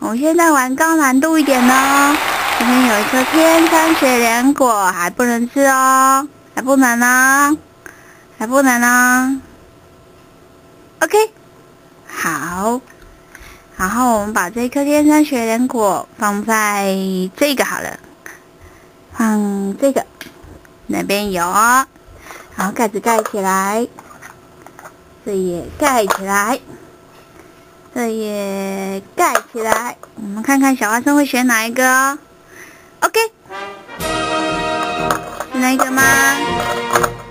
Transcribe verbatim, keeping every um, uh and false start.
我们现在玩高难度一点哦。这边有一颗天山雪莲果，还不能吃哦，还不能呢，还不能呢。OK， 好。然后我们把这颗天山雪莲果放在这个好了，放这个，那边有哦。然后盖子盖起来，这也盖起来。这也盖起来，我们看看小花生会选哪一个哦。OK， 是那个吗？